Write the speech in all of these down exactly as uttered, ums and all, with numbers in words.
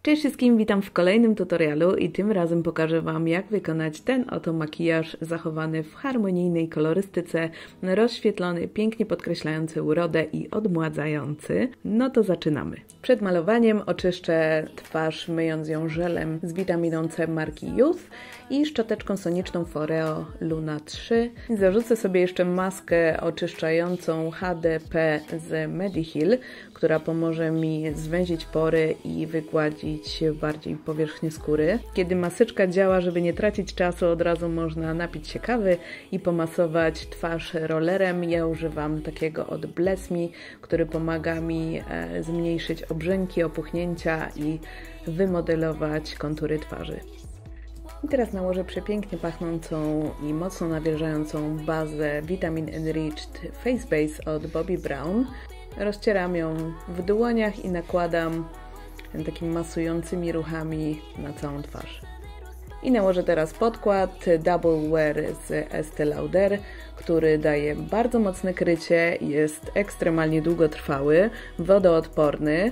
Cześć wszystkim, witam w kolejnym tutorialu i tym razem pokażę Wam, jak wykonać ten oto makijaż zachowany w harmonijnej kolorystyce, rozświetlony, pięknie podkreślający urodę i odmładzający. No to zaczynamy. Przed malowaniem oczyszczę twarz, myjąc ją żelem z witaminą C marki Youth i szczoteczką soniczną Foreo Luna trzy. Zarzucę sobie jeszcze maskę oczyszczającą H D P z Mediheal, która pomoże mi zwęzić pory i wygładzić bardziej powierzchnię skóry. Kiedy maseczka działa, żeby nie tracić czasu, od razu można napić się kawy i pomasować twarz rollerem. Ja używam takiego od Bless Me, który pomaga mi e, zmniejszyć obrzęki, opuchnięcia i wymodelować kontury twarzy. I teraz nałożę przepięknie pachnącą i mocno nawilżającą bazę Vitamin Enriched Face Base od Bobbi Brown. Rozcieram ją w dłoniach i nakładam takimi masującymi ruchami na całą twarz. I nałożę teraz podkład Double Wear z Estée Lauder, który daje bardzo mocne krycie, jest ekstremalnie długotrwały, wodoodporny.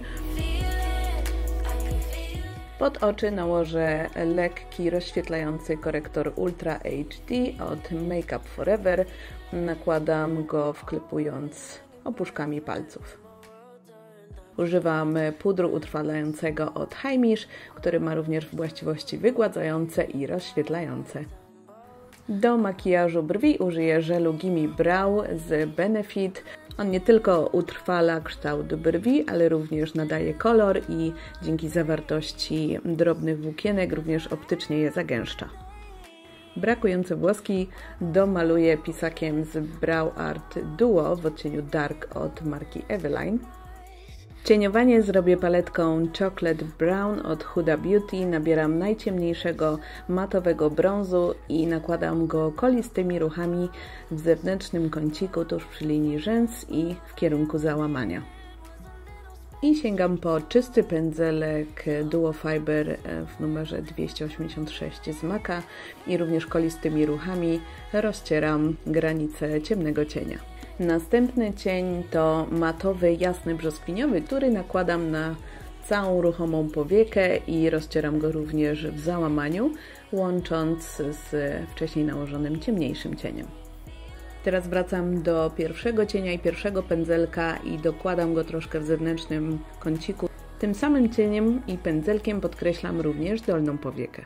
Pod oczy nałożę lekki, rozświetlający korektor Ultra H D od Make Up For Ever. Nakładam go wklepując opuszkami palców. Używam pudru utrwalającego od Heimish, który ma również właściwości wygładzające i rozświetlające. Do makijażu brwi użyję żelu Gimme Brow z Benefit. On nie tylko utrwala kształt brwi, ale również nadaje kolor i dzięki zawartości drobnych włókienek również optycznie je zagęszcza. Brakujące włoski domaluję pisakiem z Brow Art Duo w odcieniu Dark od marki Eveline. Cieniowanie zrobię paletką Chocolate Brown od Huda Beauty. Nabieram najciemniejszego matowego brązu i nakładam go kolistymi ruchami w zewnętrznym kąciku tuż przy linii rzęs i w kierunku załamania. I sięgam po czysty pędzelek Duo Fiber w numerze dwieście osiemdziesiąt sześć z Maca i również kolistymi ruchami rozcieram granicę ciemnego cienia. Następny cień to matowy, jasny brzoskwiniowy, który nakładam na całą ruchomą powiekę i rozcieram go również w załamaniu, łącząc z wcześniej nałożonym ciemniejszym cieniem. Teraz wracam do pierwszego cienia i pierwszego pędzelka i dokładam go troszkę w zewnętrznym kąciku. Tym samym cieniem i pędzelkiem podkreślam również dolną powiekę.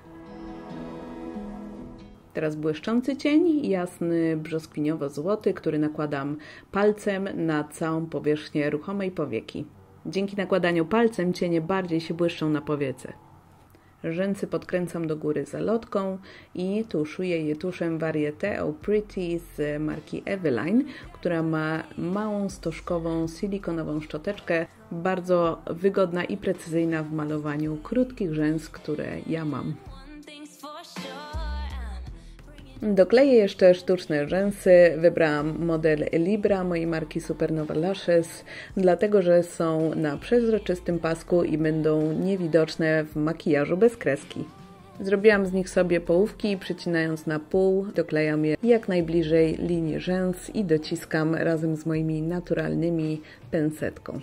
Teraz błyszczący cień, jasny brzoskwiniowo-złoty, który nakładam palcem na całą powierzchnię ruchomej powieki. Dzięki nakładaniu palcem cienie bardziej się błyszczą na powiece. Rzęsy podkręcam do góry zalotką i tuszuję je tuszem Varieté Au Pretty z marki Eveline, która ma małą stożkową silikonową szczoteczkę, bardzo wygodna i precyzyjna w malowaniu krótkich rzęs, które ja mam. Dokleję jeszcze sztuczne rzęsy. Wybrałam model Libra mojej marki Supernova Lashes, dlatego że są na przezroczystym pasku i będą niewidoczne w makijażu bez kreski. Zrobiłam z nich sobie połówki i przycinając na pół doklejam je jak najbliżej linii rzęs i dociskam razem z moimi naturalnymi pensetką.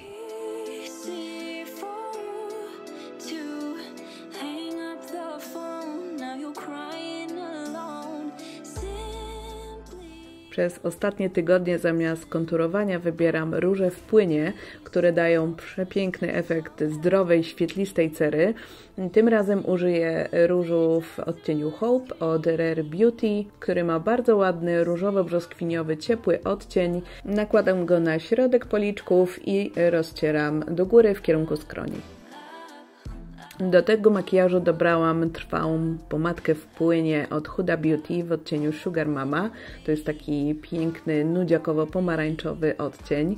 Przez ostatnie tygodnie zamiast konturowania wybieram róże w płynie, które dają przepiękny efekt zdrowej, świetlistej cery. Tym razem użyję różu w odcieniu Hope od Rare Beauty, który ma bardzo ładny różowo-brzoskwiniowy, ciepły odcień. Nakładam go na środek policzków i rozcieram do góry w kierunku skroni. Do tego makijażu dobrałam trwałą pomadkę w płynie od Huda Beauty w odcieniu Sugar Mama. To jest taki piękny, nudziakowo-pomarańczowy odcień.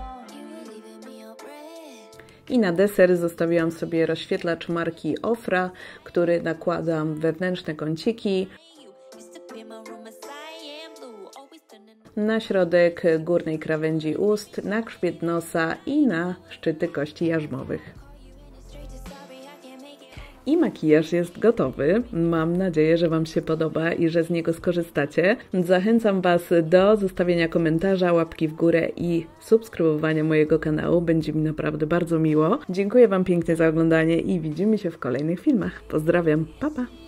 I na deser zostawiłam sobie rozświetlacz marki Ofra, który nakładam w wewnętrzne kąciki, na środek górnej krawędzi ust, na grzbiet nosa i na szczyty kości jarzmowych. i makijaż jest gotowy. Mam nadzieję, że Wam się podoba i że z niego skorzystacie. Zachęcam Was do zostawienia komentarza, łapki w górę i subskrybowania mojego kanału. Będzie mi naprawdę bardzo miło. Dziękuję Wam pięknie za oglądanie i widzimy się w kolejnych filmach. Pozdrawiam, pa pa!